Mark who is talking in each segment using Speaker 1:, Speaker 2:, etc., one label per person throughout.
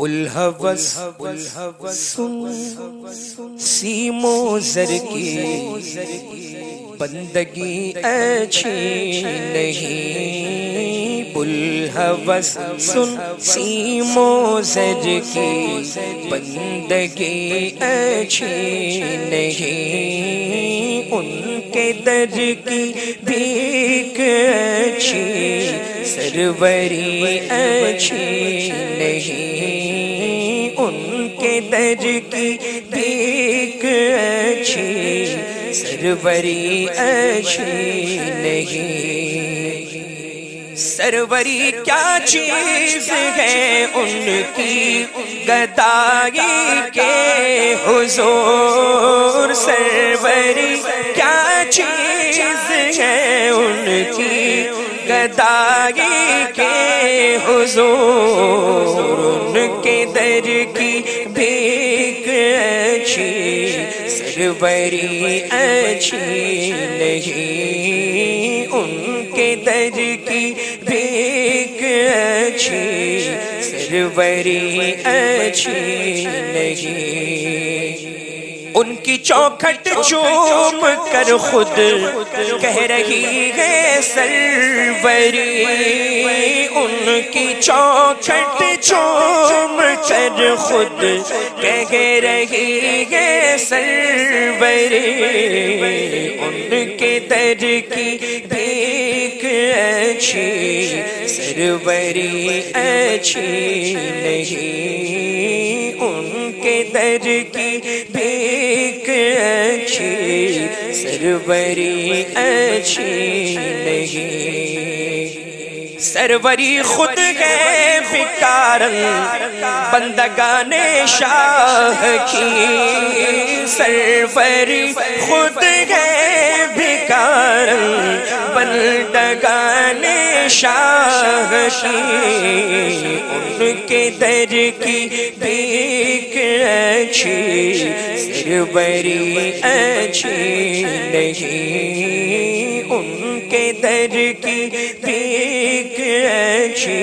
Speaker 1: الہوس سن same و زر کی بندگی اچھی نہیں، الہوس سن سیم و زر کی بندگی اچھی نہیں، ان کے در کی بھیک اچھی سروری اچھی نہیں، ان کے در کی بھیک اچھی سروری اچھی نہیں۔ سروری کیا چیز ہے ان کی گدائی کے حضور، سروری کیا چیز ہے ان کی گدائی کے حضور، ان کے در کی بھیک اچھی سروری اچھی نہیں، ان کے در کی بھیک اچھی سروری اچھی نہیں۔ ان کی چوکھٹ چوم کر خود کہہ رہی ہے سروری، ان کی چوکھٹ چوم کر خود کہہ رہی ہے سروری، ان کے در کی بھیک اچھی سروری اچھی نہیں، ان کے در کی بھیک اچھی سروری اچھی نہیں۔ سروری خود ہے بھکارن بندگان شاہ کی، سروری خود ہے بھکارن بندگان شاہ کی، ان کے در کی بھیک اچھی سروری اچھی نہیں، ان کے در کی بھیک اچھی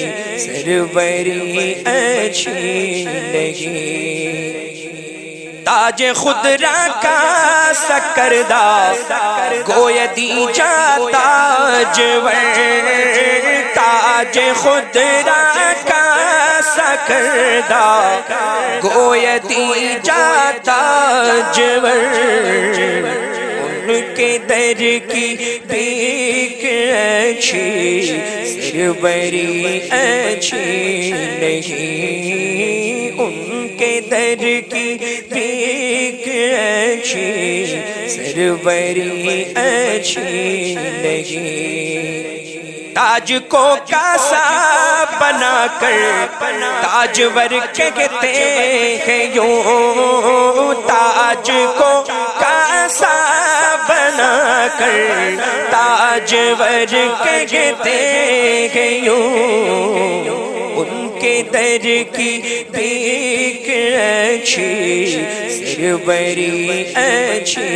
Speaker 1: سروری اچھی نہیں۔ تاج خود را کا سکردہ گویا دی جاتا تاجور، تاج خود را کا سکردہ گویا دی جاتا تاجور، ان کے در کی بھیک اچھی سروری اچھی نہیں، ان کے در کی بھیک اچھی سروری اچھی نہیں۔ تاج کو کاسا بنا کر تاجور کہتے ہیں یوں، تاج کو کاسا بنا کر تاجور کہتے ہیں یوں، ان کے در کی بھیک اچھی سروری اچھی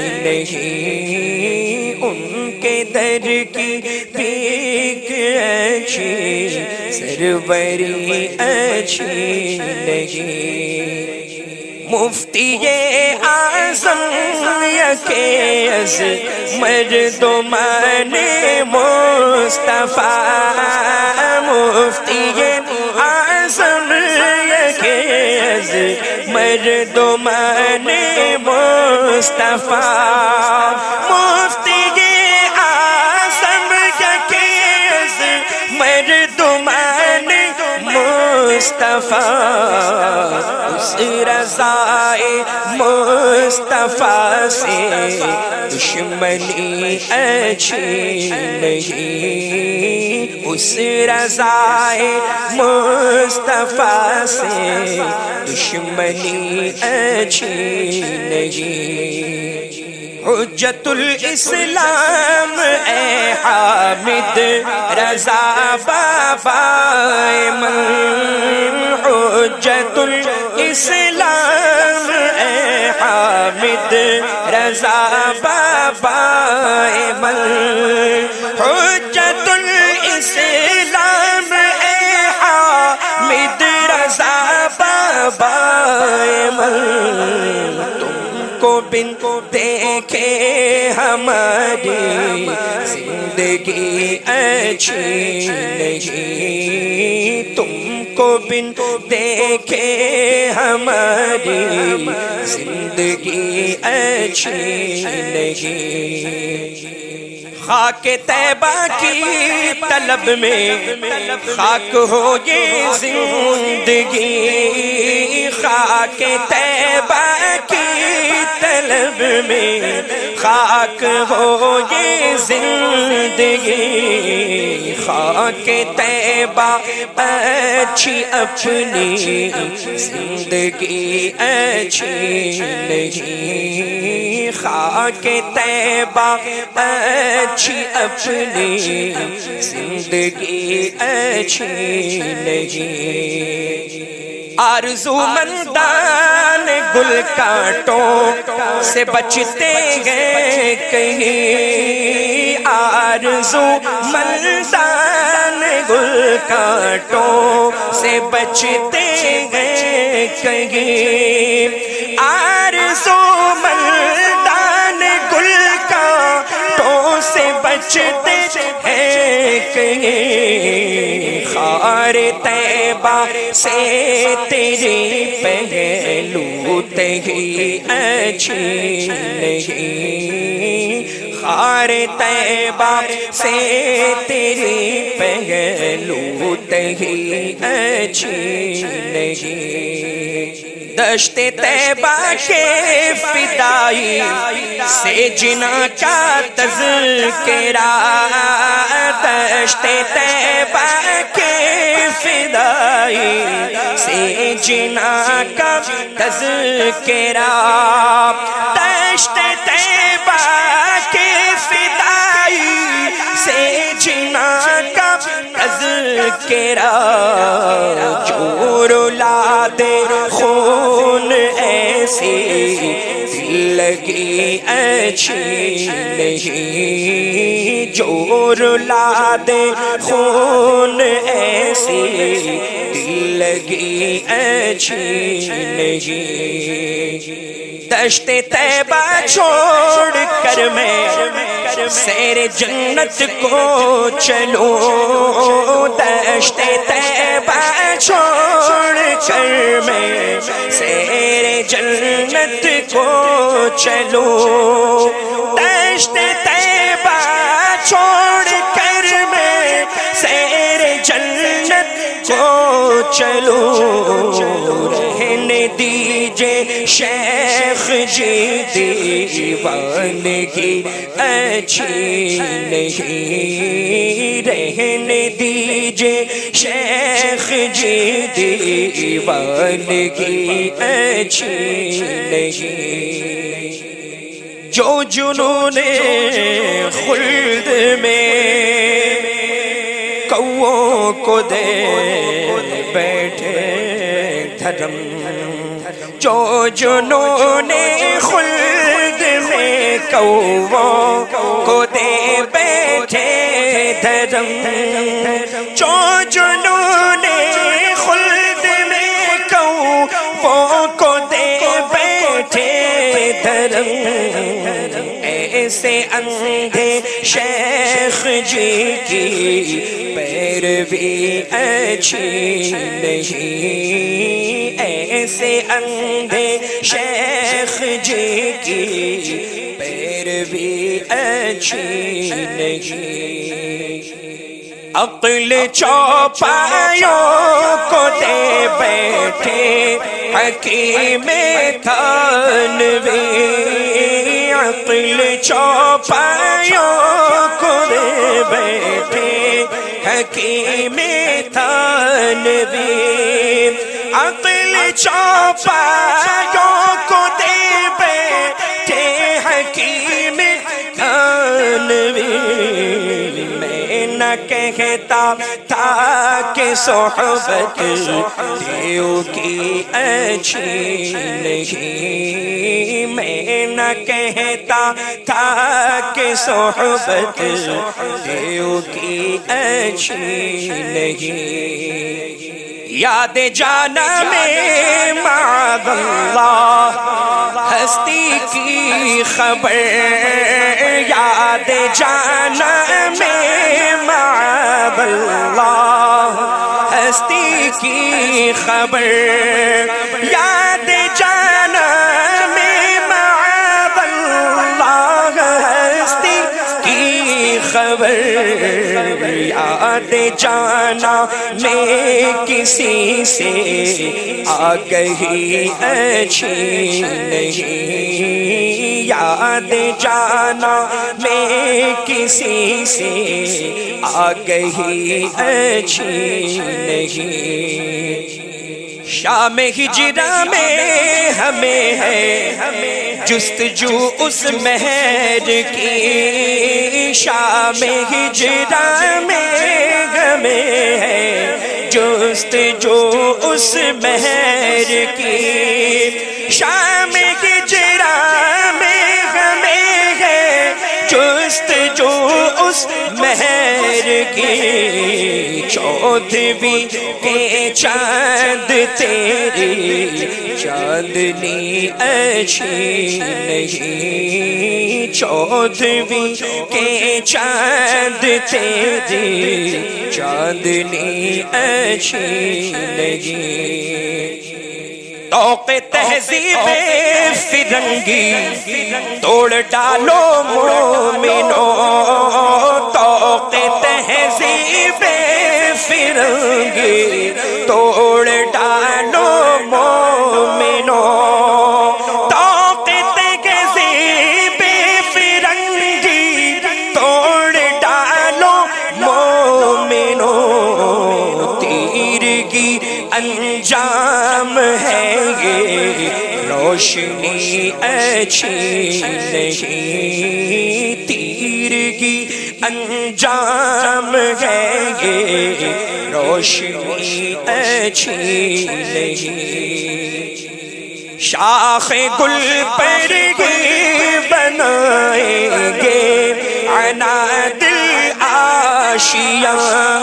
Speaker 1: نہیں، ان کے در کی بھیک اچھی سروری اچھی نہیں۔ مفتی اعظم یکے از مردمان مصطفیٰ، مفتی اعظم یکے از مردمان مصطفیٰ، مفتی اعظم یکے از مردمان مصطفیٰ، اس رضائے مصطفیٰ سے دشمنی اچھی نہیں، اس رضائے مصطفیٰ سے دشمنی اچھی نہیں۔ حجت الاسلام اے حامد رضا بابا من، حجت الاسلام اے حامد رضا بابا من، حجت الاسلام اے حامد رضا کو بن دیکھے ہماری زندگی اچھی نہیں، تم کو بن دیکھے ہماری زندگی اچھی نہیں۔ خاک طیبہ کی طلب میں خاک ہو یہ زندگی، خاک طیبہ کی طلب میں خاک ہو یہ زندگی، خاک طیبہ اچھی اپنی زندگی اچھی نہیں، خاک طیبہ اچھی اپنی زندگی اچھی نہیں۔ آرزو مندان گل کانٹوں سے بچتے گئے کہیں، آرزو مندان گل کانٹوں سے بچتے گئے کہیں، آرزو مندان گل کانٹوں سے بچتے ہیں کہیں، خار طیبہ سے تیری پہلو تہی اچھی نہیں، خار طیبہ سے تیری پہلو تہی اچھی نہیں۔ دشت طیبہ کے فدائی سے جنا کا تذکرہ، دشت طیبہ کے فدائی سے جنا کا تذکرہ، دشت طیبہ کے فدائی سے جنا کا تذکرہ، جو رلا دے خون ایسی دل لگی اچھی نہیں، جو رلا دے خون ایسی دل لگی اچھی نہیں۔ دشت طیبہ چھوڑ کر میں سیر جنت کو چلوں، دشت طیبہ چھوڑ کر میں سیر جنت کو چلوں، دشت طیبہ چھوڑ کر میں سیر جنت کو چلوں، رہنے دیجئے شیخ جی دیوانگی اچھی نہیں، رہنے دیجئے شیخ جی دیوانگی اچھی نہیں۔ جو جنون خلد میں کووں کو دے بیٹھے دھرم، جو جنون خلد میں کووں کو دے بیٹھے دھرم، جو جنون خلد میں کووں کو دے بیٹھے دھرم، ایسے اندھے شیخ جی کی پیروی اچھی نہیں، ایسے اندھے شیخ جی کی پیروی اچھی نہیں۔ عقل چوپایوں کو دے بیٹھے حکیم تھانوی، عقل چوپایوں کو دے بیٹھے حکیم تھانوی، عقل چوپایوں کو دے بیٹھے حکیم تھانوی، میں نہ کہتا تھا کہ صحبت دیو کی اچھی نہیں، میں نہ کہتا تھا کہ صحبت دیو کی اچھی نہیں، یاد جانا میں معاذ اللہ ہستی کی خبر، یاد جانا میں معاذ اللہ ہستی کی خبر، یاد جانا میں معاذ اللہ ہستی کی خبر، یاد جانا میں کسی سے آگہی اچھی نہیں، یاد جانا میں کسی سے آگہی اچھی نہیں۔ شام ہجرہ میں ہمیں ہے جستجو اس مہر کی، شام ہجرہ میں ہمیں ہے جستجو اس مہر کی، شام ہجرہ میں ہمیں ہے جستجو اس مہر کی، چودھویں کے چاند تیری چاندنی اچھی نہیں، چودھویں کے چاند تیری چاندنی اچھی نہیں۔ توق تہذیب فرنگی توڑ ڈالو مومنو، توق تہذیب فرنگی توڑ ڈالو مومنو، توق تہذیب فرنگی توڑ ڈالو مومنو، تیرگی انجام ہے یہ روشنی اچھی نہیں، تیرگی انجام ہے یہ روشنی اچھی نہیں۔ شاخ گل پر ہی بنائیں گے عنادل آشیاں،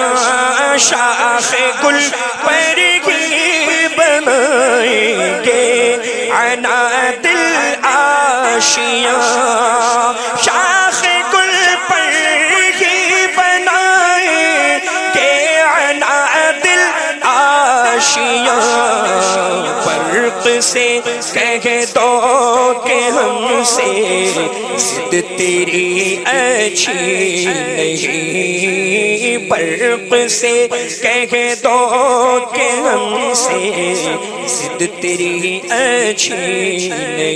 Speaker 1: شاخ گل پر ہی بنائیں گے عنادل آشیاں، شاخ گل پر ہی بنائیں گے عنادل آشیاں، برق سے کہہ دو کہ ہم سے ضد تیری اچھی نہیں، برق سے کہہ دو کہ ہم سے ضد تیری اچھی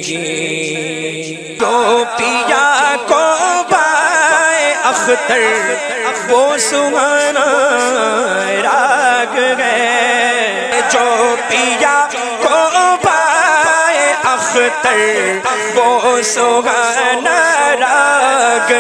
Speaker 1: نہیں، تو پیا کو بائے اختر وہ سہانا راگ ہے، جو پیا کو بائے اختر وہ سہانا راگ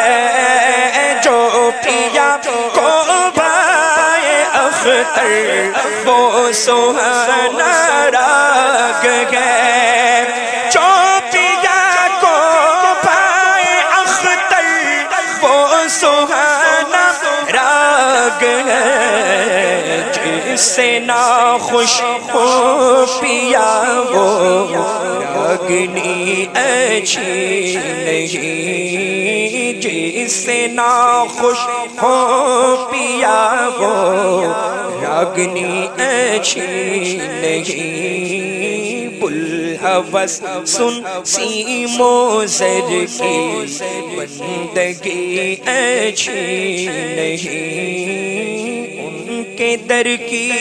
Speaker 1: ہے، جو پیا کو بائے اختر وہ سہانا راگ ہے، جو پیا کو بائے اختر وہ سہانا راگ ہے، جس سے ناخوش ہو پیا وہ راگنی اچھی نہیں، جس سے ناخوش ہو پیا وہ راگنی اچھی نہیں، بلحوث سن سیم و زر کی بندگی اچھی نہیں، ان کے در کی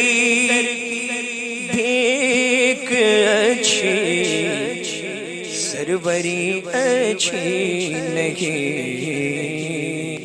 Speaker 1: بھیک اچھی سروری اچھی نہیں۔